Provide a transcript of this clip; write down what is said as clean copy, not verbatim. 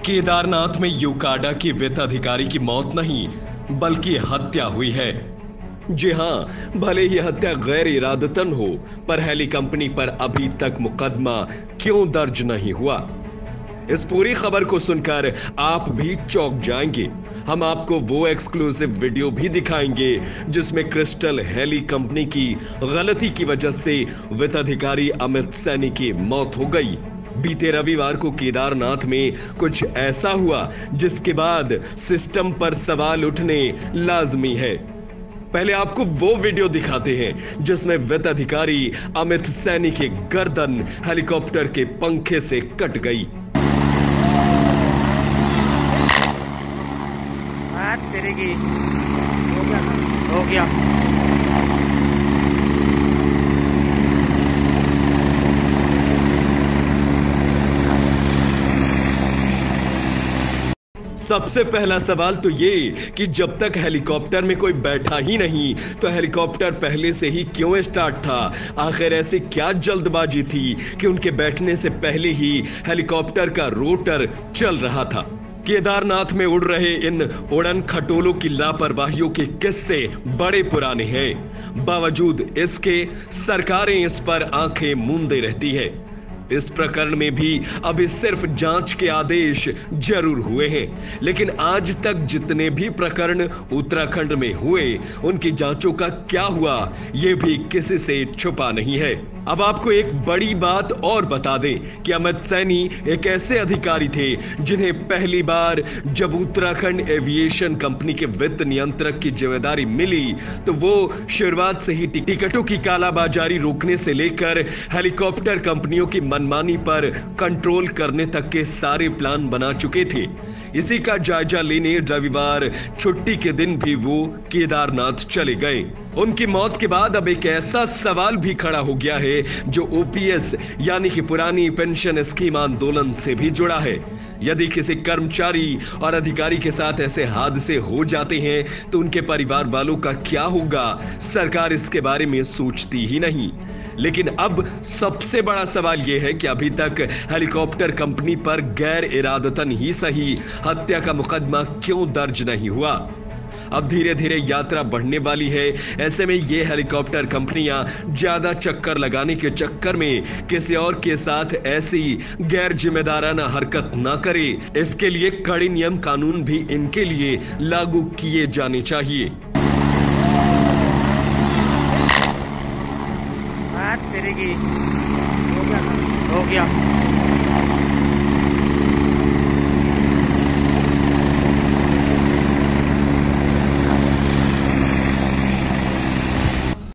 केदारनाथ में यूकाडा की वित्त अधिकारी की मौत नहीं बल्कि हत्या हुई है। जी हां, भले ही हत्या गैर इरादतन हो, पर हेली कंपनी पर अभी तक मुकदमा क्यों दर्ज नहीं हुआ? इस पूरी खबर को सुनकर आप भी चौंक जाएंगे। हम आपको वो एक्सक्लूसिव वीडियो भी दिखाएंगे जिसमें क्रिस्टल हेली कंपनी की गलती की वजह से वित्त अधिकारी अमित सैनी की मौत हो गई। बीते रविवार को केदारनाथ में कुछ ऐसा हुआ जिसके बाद सिस्टम पर सवाल उठने लाजमी है। पहले आपको वो वीडियो दिखाते हैं जिसमें वित्त अधिकारी अमित सैनी की गर्दन हेलीकॉप्टर के पंखे से कट गई। तेरे की हो गया। सबसे पहला सवाल तो ये कि जब तक हेलीकॉप्टर में कोई बैठा ही नहीं तो हेलीकॉप्टर पहले से ही क्यों स्टार्ट था? आखिर ऐसी क्या जल्दबाजी थी कि उनके बैठने से पहले ही हेलीकॉप्टर का रोटर चल रहा था? केदारनाथ में उड़ रहे इन उड़न खटोलों की लापरवाहियों के किस्से बड़े पुराने हैं। बावजूद इसके सरकारें इस पर आंखें मूंदे रहती है। इस प्रकरण में भी अभी सिर्फ जांच के आदेश जरूर हुए हैं, लेकिन आज तक जितने भी प्रकरण उत्तराखंड में हुए उनकी जांचों का क्या हुआ यह भी किसी से छुपा नहीं है। अब आपको एक बड़ी बात और बता दें कि अमित सैनी एक ऐसे अधिकारी थे जिन्हें पहली बार जब उत्तराखंड एविएशन कंपनी के वित्त नियंत्रक की जिम्मेदारी मिली तो वो शुरुआत से ही टिकटों की कालाबाजारी रोकने से लेकर हेलीकॉप्टर कंपनियों की मनमानी पर कंट्रोल करने तक के सारे प्लान बना चुके थे। इसी का जायजा लेने रविवार छुट्टी के दिन भी वो केदारनाथ चले गए। उनकी मौत के बाद अब एक ऐसा सवाल भी खड़ा हो गया है जो ओपीएस यानी कि पुरानी पेंशन स्कीम आंदोलन से भी जुड़ा है। यदि किसी कर्मचारी और अधिकारी के साथ ऐसे हादसे हो जाते हैं तो उनके परिवार वालों का क्या होगा? सरकार इसके बारे में सोचती ही नहीं। लेकिन अब सबसे बड़ा सवाल यह है कि अभी तक हेलीकॉप्टर कंपनी पर गैर इरादतन ही सही हत्या का मुकदमा क्यों दर्ज नहीं हुआ? अब धीरे धीरे यात्रा बढ़ने वाली है। ऐसे में ये हेलीकॉप्टर कंपनियां ज्यादा चक्कर लगाने के चक्कर में किसी और के साथ ऐसी गैर जिम्मेदाराना हरकत ना करे, इसके लिए कड़े नियम कानून भी इनके लिए लागू किए जाने चाहिए। तेरे की हो गया।